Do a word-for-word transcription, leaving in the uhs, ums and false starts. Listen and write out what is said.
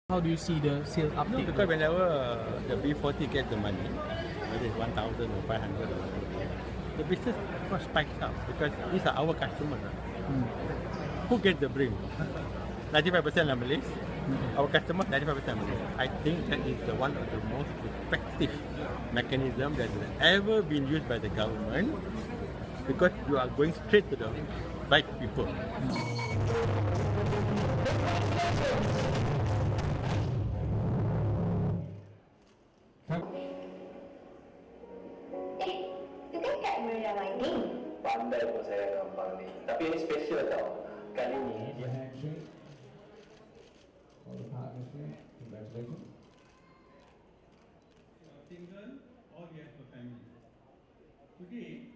How do you see the sales uptake? No, because whenever uh, the B forty gets the money, whether it's one thousand or five hundred or something, the business of course spikes up because these are our customers. Hmm. Who gets the brain? ninety-five percent are Malays. Hmm. Our customers, ninety-five percent are Malays. I think that is the one of the most effective mechanism that has ever been used by the government because you are going straight to the right people. Hmm. Pandai pun saya gampang ni. Tapi ini special tau. Kali ni dia handshake. All the partners there. Congratulations. Single or we have a family. Today